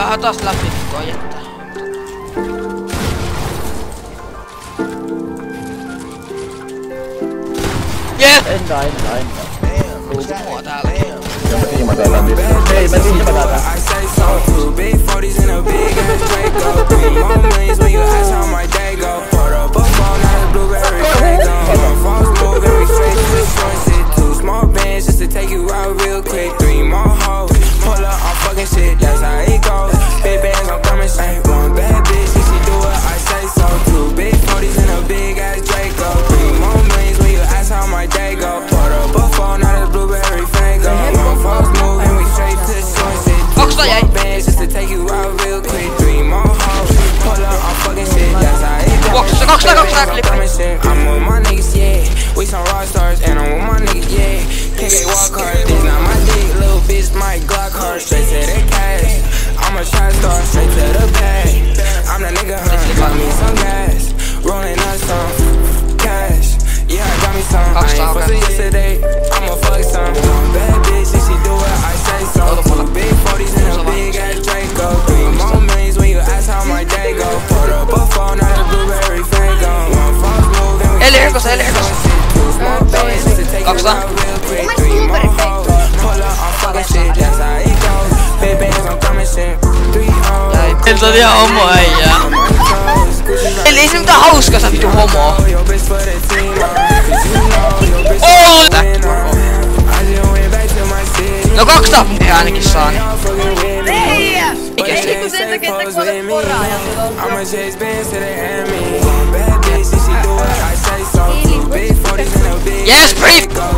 Jaha, taas läpi tuo jättää. Jep! Entä. Onks mua täälläkin? Joo, mä tiiman täällä. Hei, mä tiiman täällä. I'm with my niggas, yeah. We some rock stars, and I'm with my niggas, yeah. KK walk hard, this not my dick, little bitch, my Glock hard, straight to the cash. I'm a shot star, straight to the bag. I'm the nigga, got me some gas, rolling up some cash. Yeah, I got me some. I ain't fussing yesterday, I'ma fuck some. Bad bitch, if she do it, I say so. Two big 40s and a big ass Draco. 3 more millions when you ask how my day go. Put up a phone, not a blueberry fango. Elirkos. 200. Siltä on ihan homo äijää. Eli ei se mitään hauskaa sä vitu homo. No 2 tappia ainakin saan. Mikä se? Yes, brief!